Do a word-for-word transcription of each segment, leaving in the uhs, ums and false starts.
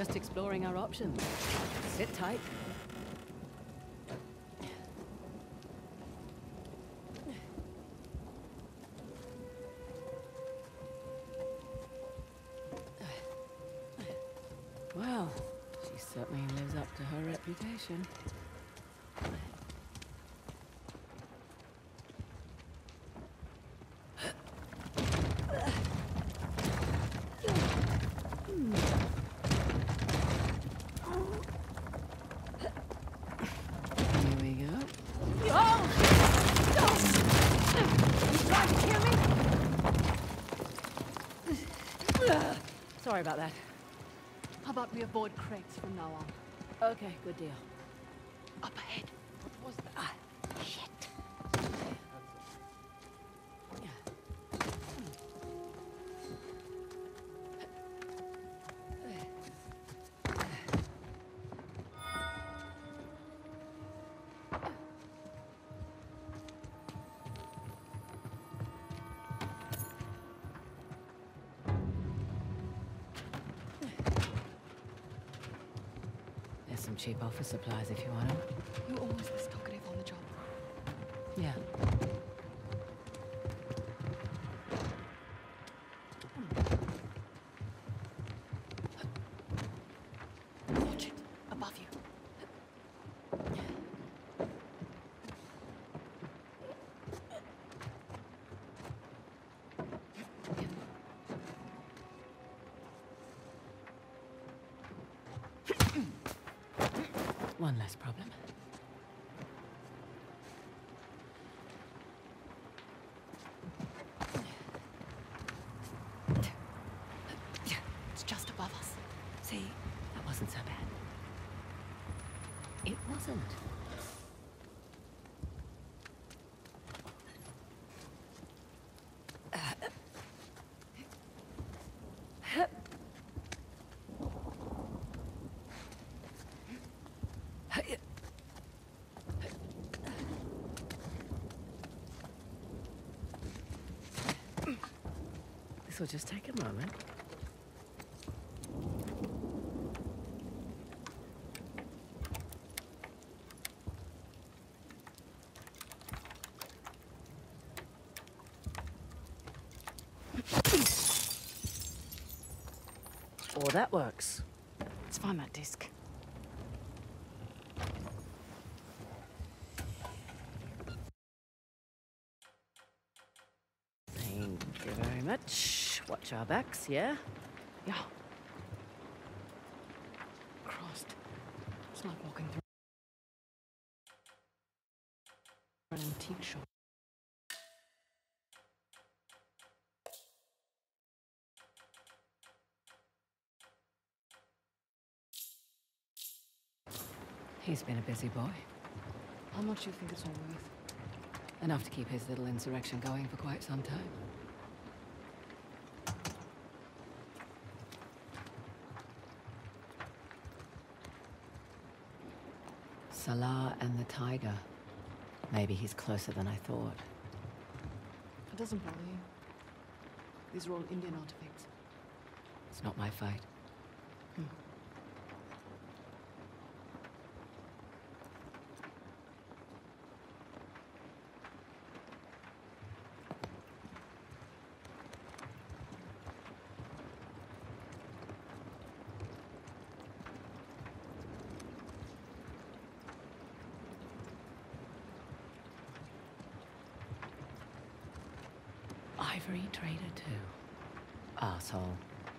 just exploring our options. Sit tight. Well, she certainly lives up to her reputation. Sorry about that. How about we avoid crates from now on? Okay, good deal. Up ahead. What was that? Ah, shit. Some cheap office supplies if you want them. You're always this talkative on the job. Yeah. Watch it. Above you. One less problem. It's just above us. See, that wasn't so bad. It wasn't. This will just take a moment. Oh, that works. Let's find that disc. Thank you very much. Watch our backs, yeah? Yeah. Christ. It's like walking through an antique shop. He's been a busy boy. How much do you think it's all worth? Enough to keep his little insurrection going for quite some time. Salah and the tiger. Maybe he's closer than I thought. It doesn't bother you. These are all Indian artifacts. It's not my fight. Hmm. Ivory trader too. Arsehole.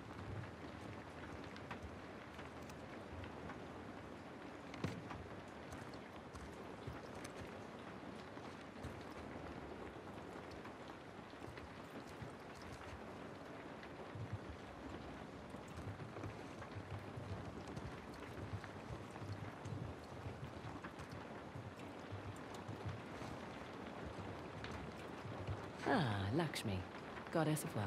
Ah, Lakshmi, goddess of wealth.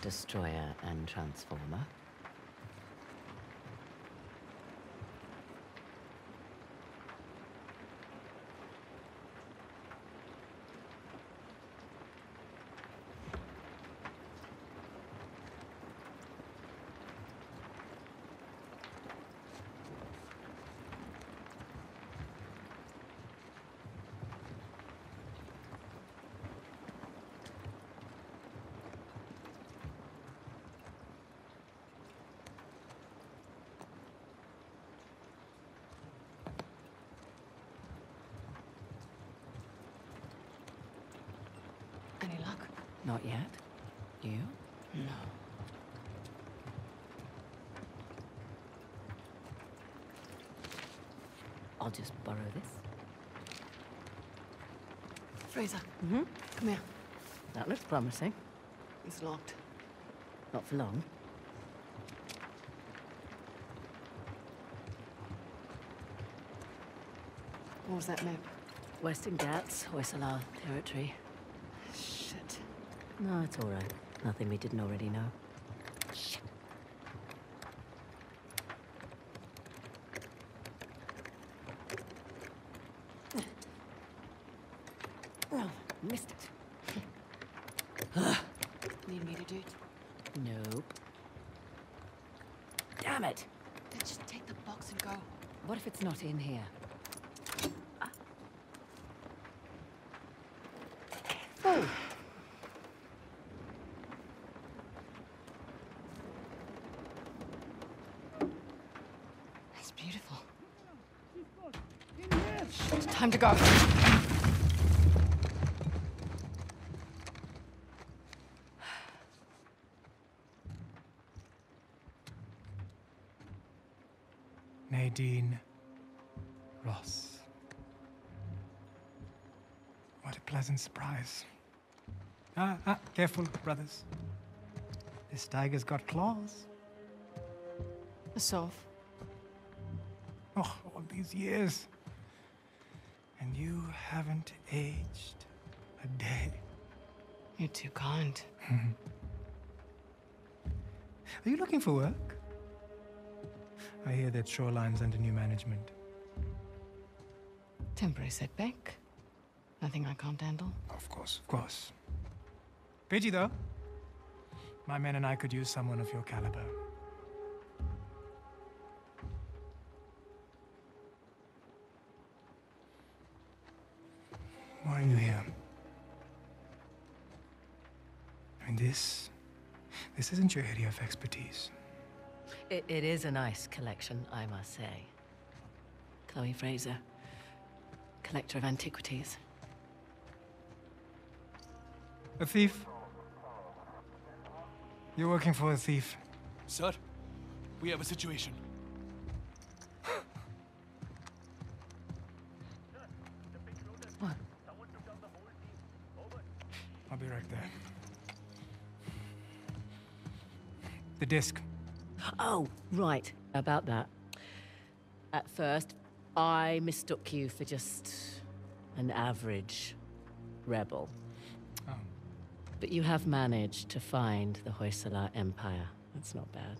destroyer and transformer. Any luck? Not yet. You? No. I'll just borrow this. Frazer, Mm-hmm. come here. That looks promising. It's locked. Not for long. What was that map? Western Ghats, Hoysala territory. Shit. No, it's all right. Nothing we didn't already know. Shit. Oh, missed it. Need me to do it? Nope. Damn it! Then just take the box and go. What if it's not in here? Ah. Oh! That's beautiful. Shit, time to go. Nadine Ross. What a pleasant surprise. Ah, ah, careful, brothers. This tiger's got claws. A sov. Oh, all these years. And you haven't aged a day. You're too kind. Are you looking for work? I hear that Shoreline's under new management. Temporary setback. Nothing I can't handle. Of course, of course. Pidgey, though. My men and I could use someone of your caliber. Why are you here? I mean, this... This isn't your area of expertise. It, it is a nice collection, I must say. Chloe Frazer, collector of antiquities. A thief? You're working for a thief. Sir, we have a situation. What? I'll be right there. The disc. Oh, right, about that. At first, I mistook you for just an average rebel. Oh. But you have managed to find the Hoysala Empire. That's not bad.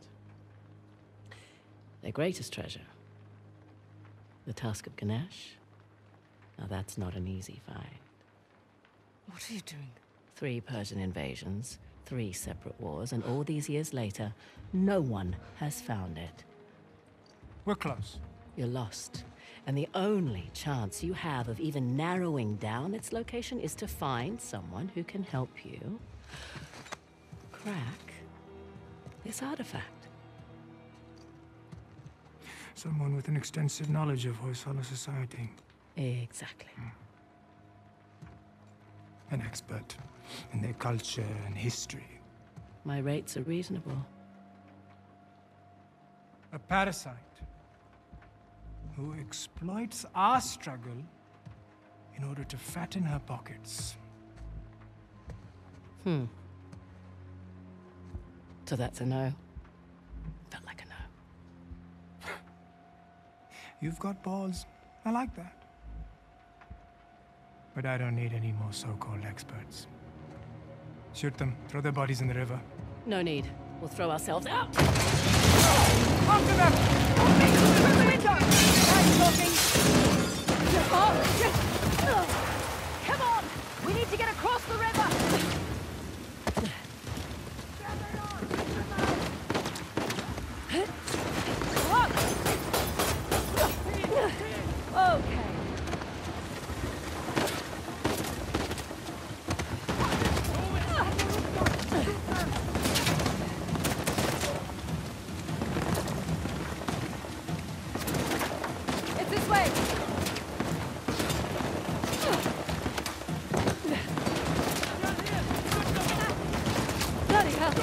Their greatest treasure, the Tusk of Ganesh. Now that's not an easy find. What are you doing? Three Persian invasions, three separate wars, and all these years later, no one has found it. We're close. You're lost. And the only chance you have of even narrowing down its location is to find someone who can help you crack this artifact. Someone with an extensive knowledge of Hoysala society. Exactly. An expert in their culture and history. My rates are reasonable. A parasite who exploits our struggle in order to fatten her pockets. Hmm. So that's a no. Felt like a no. You've got balls. I like that. But I don't need any more so-called experts. Shoot them. Throw their bodies in the river. No need. We'll throw ourselves out. After them! Through the window! That's talking! Come on! We need to get across the river! Okay. It's this way. Bloody hell.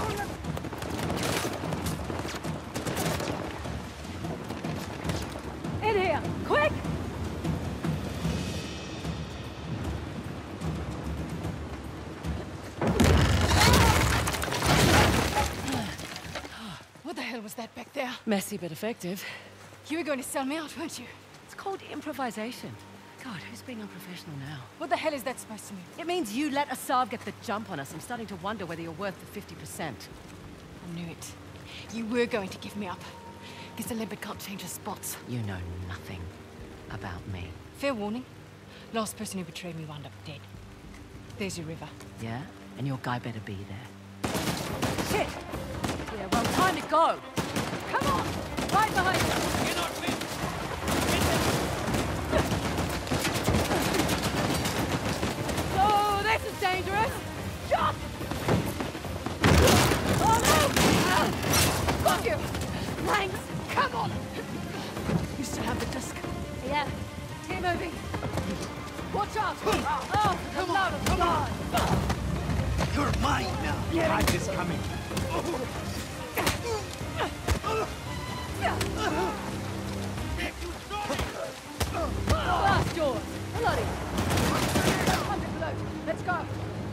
In here, quick! What the hell was that back there? Messy but effective. You were going to sell me out, weren't you? It's called improvisation. God, who's being unprofessional now? What the hell is that supposed to mean? It means you let Asav get the jump on us. I'm starting to wonder whether you're worth the fifty percent. I knew it. You were going to give me up. Guess a leopard can't change his spots. You know nothing about me. Fair warning. Last person who betrayed me wound up dead. There's your river. Yeah? And your guy better be there. Shit! Yeah, well, time to go! Come on! Right behind you! Cannot win. Oh, this is dangerous! Shot! Oh, no! Got you! Thanks! Come on! You still have the Tusk. Yeah, keep moving. Watch out! Oh, for the love of God! You're mine now. Time is coming. Last yours! Bloody! Hundred below. Let's go!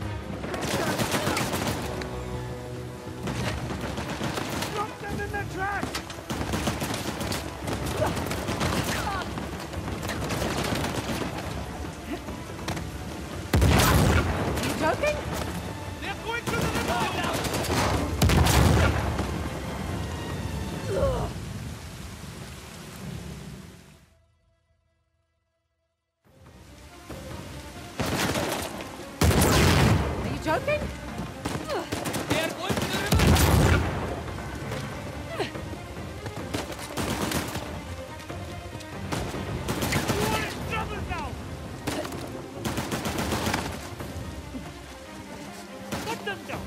Drop them in the track! You joking? They're going through the river now. Are you joking? They're going to the river. You're in trouble now! Let them down!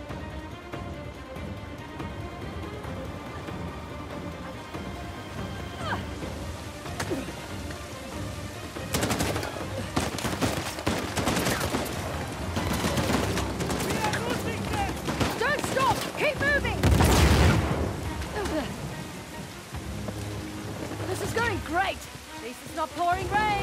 We are losing them! Don't stop! Keep moving! This is going great! At least it's not pouring rain!